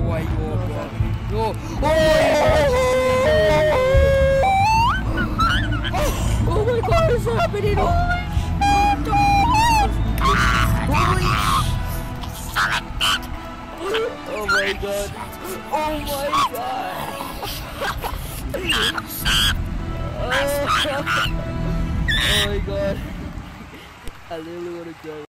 boy, yo, bro. Yo. Oh my god, what's happening? Oh my god. Oh my god. Oh my god. I literally wanna go.